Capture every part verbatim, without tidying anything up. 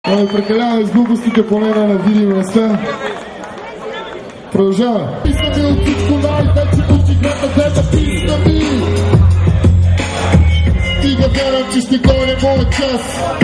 Ами прекаляваме с глупостите по нея на видими места. Продължава. Писна ми от всичко най-вече от играта, гледа писна ми. И да вярвам, че ще дойде моят час.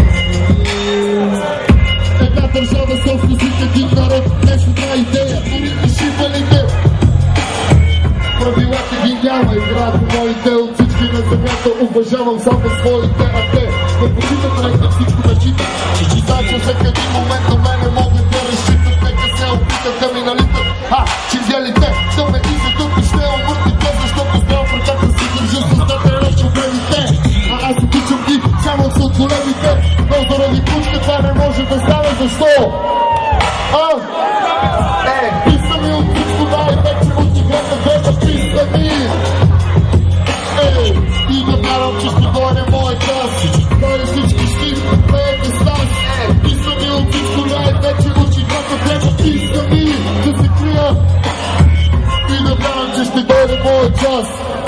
Една държава собственик, един народ, днешната идея, дори решителите. Правилата ги няма, играят по моите от всички на земята. Уважавам само своите, а те не почитат река, всичко да читат. Значи всеки един момент на мене могат да разчитат. Нека се опитат да ми налитат. А, че взели те да ме изядат и ще умъртите, защото здраво в ръката си държа създата ръч от големите. А аз обичам ги, само са от големите. Но заради кучка това не може да стане, защо? А? Е, писа ми от всичко най-вече от играта, гледа писа ми. Ей, и да вярвам, че ще дойде моят час. Дойде всички ще пеете стас. Писа ми от всичко най-вече от играта, гледа писа ми. Да се крия и да вярвам, че ще дойде моят час.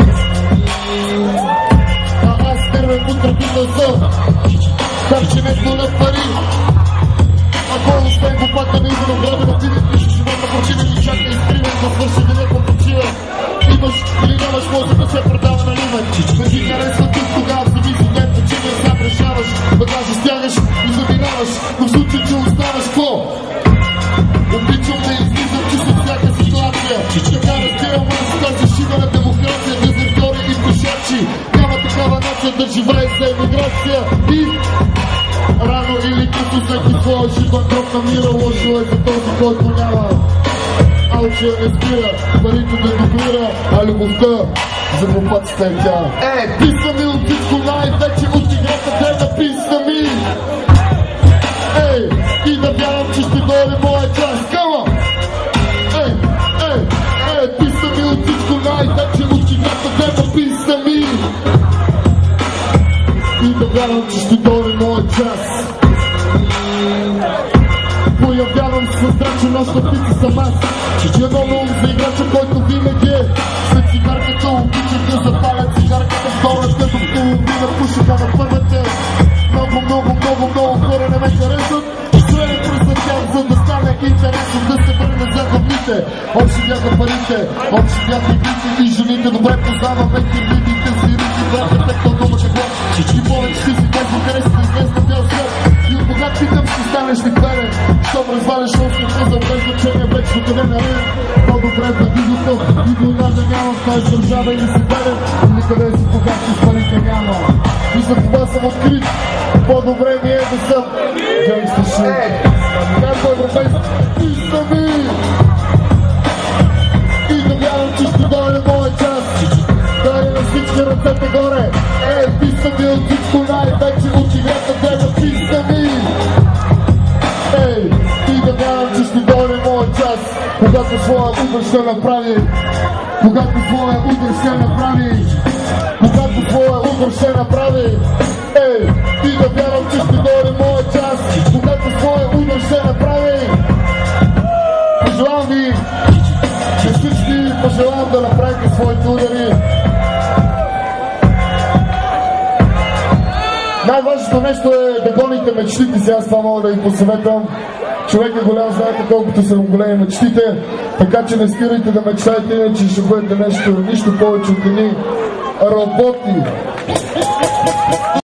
А аз нервен потребител съм. Харченето на пари. Ако успеем по пак да не идва на града, да ти не пишеш живота, прочина ми чака изкривен, да свърши да не попочива. Имаш или нямаш мозъка, се продава на ливен. Не ти харесва тук, тогава зависи ден, почина сам решаваш. Багажа стягаш и заминаваш, но в случай, че оставаш, какво? Обичам да излизам чисто всяка ситуация. Така разбирам аз тази шига на демокрация, дезертори и пушачи. Няма такава нация да живее за емиграция и... Рано или късно всеки своя живот дроб намира. Лошо е за този, който няма. Алчия не спира, парите да дублира, а любовта за глупаците е тя. Е, писа ми от всичко най-вече от играта, гледа писа ми. Ей, и да вярвам, че ще дойде моя час. Кама! Ей, ей, ей, писа ми от всичко най-вече от играта, гледа писа ми. И да вярвам, че ще дойде моят час. Появявам се здраче, нощна пица съм аз. Едно ум за играча, който винаги е след цигарката. Обичам да запаля цигарката, втора като половина пушика на първата. Много, много, много, много хора не ме харесват. Стреля пръсът тях, за да стане интересно, да се върне за главните. Общи бяха парите, общи бяха игрите и жените. Добре познаваме кирвидите си рити, браха текто дома какво. И повече ти си тези харесва известна бял свят. И от богат питам ще станеш ликверен. Щом разваляш острата за без значение, вечно къде наред. По-добре да дигото и война да няма в тази държава или си верен. Никъде си богат и с парите няма. И за това съм открит. По-добре ми е да съм гангста шут. Някой европейски писа ми. И да вярвам, че ще дойде моят час. Дойде на всички ръцете горе. Ей, писа ми от всичко най-вече от играта, гледа писа ми. Ей, и да вярвам, че ще дойде моят час. Когато своя удар ще направи. Когато своя удар ще направи. Когато своя удар ще направи. Ей, и да вярвам, че ще дойде моят час. Когато своя удар ще направи. Пожелавам ви, че всички пожелавам да направите своите удари. Най-важното нещо е да гоните мечтите си, аз това мога да ви посъветвам. Човек е голям, знаете колкото са големи мечтите, така че не спирайте да мечтаете, иначе ще бъдете нещо, нищо повече от едни роботи.